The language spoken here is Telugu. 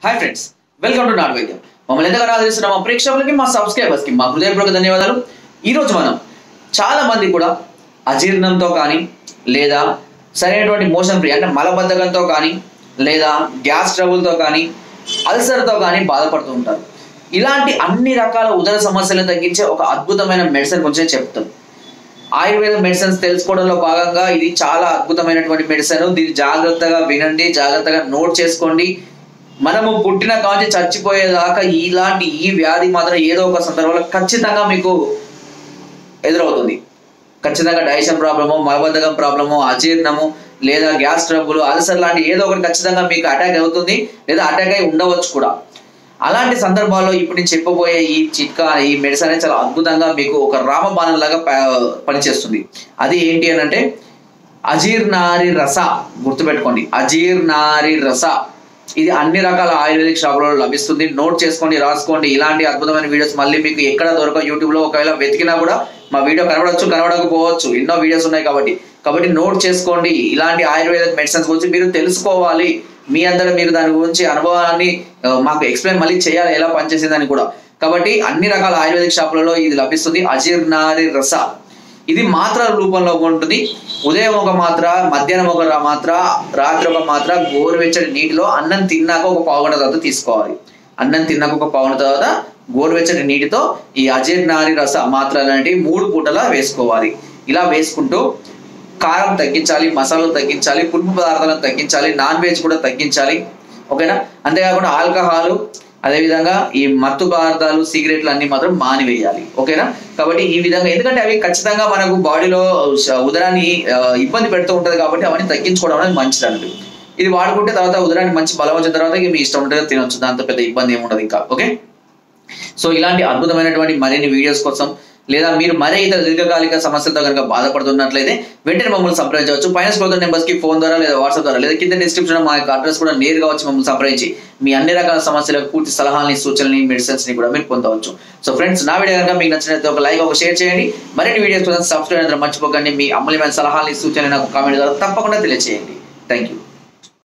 హాయ్ ఫ్రెండ్స్, వెల్కమ్ టు నాట్ వైద్యం. మమ్మల్ని ఎంతగానో ఆదరిస్తున్న మా ప్రేక్షకులకి, మా సబ్స్క్రైబర్స్కి మా హృదయపూర్వక ధన్యవాదాలు. ఈరోజు మనం చాలా మంది కూడా అజీర్ణంతో కానీ, లేదా సరైనటువంటి మోషన్ ఫ్రీ అంటే మలబద్ధకంతో కానీ, లేదా గ్యాస్ ట్రబుల్తో కానీ, అల్సర్తో కానీ బాధపడుతూ ఉంటారు. ఇలాంటి అన్ని రకాల ఉదర సమస్యలను తగ్గించే ఒక అద్భుతమైన మెడిసిన్ గురించి చెప్తాను. ఆయుర్వేద మెడిసిన్స్ తెలుసుకోవడంలో భాగంగా ఇది చాలా అద్భుతమైనటువంటి మెడిసిన్. దీన్ని జాగ్రత్తగా వినండి, జాగ్రత్తగా నోట్ చేసుకోండి. మనము పుట్టిన కాంచి చచ్చిపోయేదాకా ఇలాంటి ఈ వ్యాధి మాత్రం ఏదో ఒక సందర్భంలో ఖచ్చితంగా మీకు ఎదురవుతుంది. ఖచ్చితంగా డైజెషన్ ప్రాబ్లము, మలబద్ధకం ప్రాబ్లము, అజీర్ణము, లేదా గ్యాస్ ట్రబుల్, అల్సర్ లాంటి ఏదో ఒకటి ఖచ్చితంగా మీకు అటాక్ అవుతుంది, లేదా అటాక్ అయి ఉండవచ్చు కూడా. అలాంటి సందర్భాల్లో ఇప్పుడు నేను చెప్పబోయే ఈ చిట్కా, ఈ మెడిసిన్ అనేది చాలా అద్భుతంగా మీకు ఒక రామబాణం లాగా పనిచేస్తుంది. అది ఏంటి అని అంటే అజీర్ణారి రస. గుర్తుపెట్టుకోండి, అజీర్ణారి రస. ఇది అన్ని రకాల ఆయుర్వేదిక్ షాపులలో లభిస్తుంది. నోట్ చేసుకోండి, రాసుకోండి. ఇలాంటి అద్భుతమైన వీడియోస్ మళ్ళీ మీకు ఎక్కడ దొరకవు. యూట్యూబ్లో ఒకవేళ వెతికినా కూడా మా వీడియో కనబడవచ్చు, కనబడకపోవచ్చు. ఎన్నో వీడియోస్ ఉన్నాయి కాబట్టి నోట్ చేసుకోండి. ఇలాంటి ఆయుర్వేదిక్ మెడిసిన్స్ గురించి మీరు తెలుసుకోవాలి. మీ అందరూ మీరు దాని గురించి అనుభవాన్ని మాకు ఎక్స్ప్లెయిన్ మళ్ళీ చేయాలి, ఎలా పనిచేసేదని కూడా. కాబట్టి అన్ని రకాల ఆయుర్వేదిక్ షాపులలో ఇది లభిస్తుంది. అజీర్ణారి రస. ఇది మాత్రల రూపంలో ఉంటుంది. ఉదయం ఒక మాత్ర, మధ్యాహ్నం ఒక మాత్ర, రాత్రి ఒక మాత్ర గోరువెచ్చని నీటిలో అన్నం తిన్నాక ఒక పావుగంట తర్వాత తీసుకోవాలి. అన్నం తిన్నాక ఒక పావుగంట తర్వాత గోరువెచ్చని నీటితో ఈ అజీర్ణారి రస మాత్రలు అనేవి 3 పూటలా వేసుకోవాలి. ఇలా వేసుకుంటూ కారం తగ్గించాలి, మసాలాలు తగ్గించాలి, పులుపు పదార్థాలను తగ్గించాలి, నాన్ వెజ్ కూడా తగ్గించాలి. ఓకేనా? అంతేకాకుండా ఆల్కహాలు, అదేవిధంగా ఈ మత్తు పదార్థాలు, సిగరెట్లు అన్ని మాత్రం మానివేయాలి. ఓకేనా? కాబట్టి ఈ విధంగా, ఎందుకంటే అవి ఖచ్చితంగా మనకు బాడీలో ఉదరాన్ని ఇబ్బంది పెడుతూ ఉంటుంది, కాబట్టి అవన్నీ తగ్గించుకోవడం అనేది మంచిది అన్నట్టు. ఇది వాడుకుంటే తర్వాత ఉదరాన్ని మంచి బలం వచ్చిన తర్వాత మీ ఇష్టం ఉంటుందో తినొచ్చు, దాంతో పెద్ద ఇబ్బంది ఏమి ఉండదు ఇంకా. ఓకే, సో ఇలాంటి అద్భుతమైనటువంటి మరిన్ని వీడియోస్ కోసం, లేదా మీరు మరే ఇతర దీర్ఘకాలిక సమస్యలతో కనుక బాధపడుతున్నట్లయితే వెంటనే మమ్మల్ని సంప్రదించవచ్చు. పైన స్క్రోల్ నెంబర్స్ కి ఫోన్ ద్వారా, లేదా వాట్సాప్ ద్వారా, లేదా కింద డిస్క్రిప్షన్ మా యొక్క అడ్రస్ కూడా నేరుగా వచ్చి మమ్మల్ని సంప్రదించి మీ అన్ని రకాల సమస్యలకు పూర్తి సలహాలని, సూచనని, మెడిసిన్స్ ని కూడా మీరు పొందవచ్చు. సో ఫ్రెండ్స్, నా వీడియో కనుక మీకు నచ్చినట్లయితే ఒక లైక్, ఒక షేర్ చేయండి. మరిన్ని వీడియోస్ కోసం సబ్స్క్రైబ్ చేయడం మర్చిపోకండి. మీ అమూల్యమైన సలహాలని, సూచనలు నాకు కామెంట్ ద్వారా తప్పకుండా తెలియజేయండి. Thank you.